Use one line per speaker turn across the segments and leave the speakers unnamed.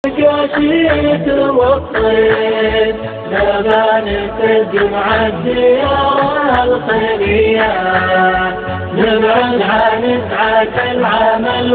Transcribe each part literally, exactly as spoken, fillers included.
كاشيت والطيب نبانة الجمعة الديار الخيرية نبعد عن إسعاف العمل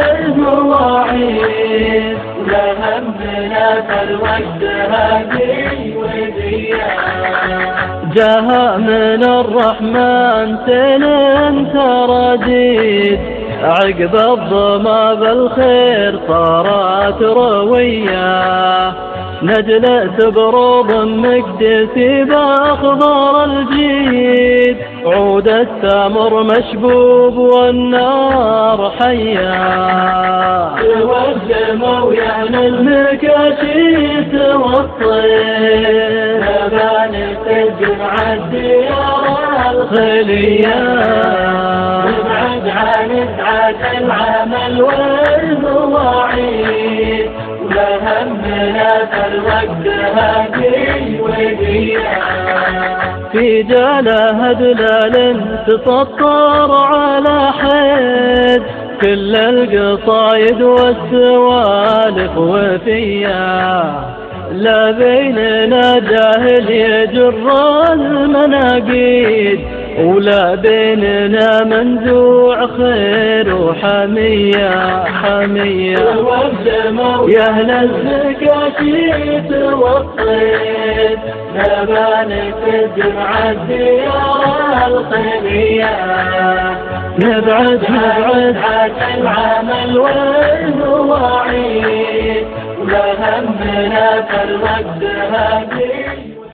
والمواعيد لهمنا فالوقت هذه ودية جاها من الرحمن سنين ترديد عقب الظما بالخير صارت روية نجلس بروض مقدسي باخضر الجيد عود التمر مشبوب والنار حية والدمو يعني المكاشيت والطير نبانة الجمعة الديار الخلية نبعد عن إسعاف العمل والمواعيد لهمنا فالوقت هذه ودية في جاله دلال تسطر على حد كل القصايد والسوالف وفيا لا بيننا جاهل يجر المناقيد ولا بيننا منزوع خير وحمية حمية يا أهل الزكاشيت والطيب نبانة الجمعة الديار الخيرية نبعد نبعد عن العمل والمواعيد ولهمنا فالوقت هذه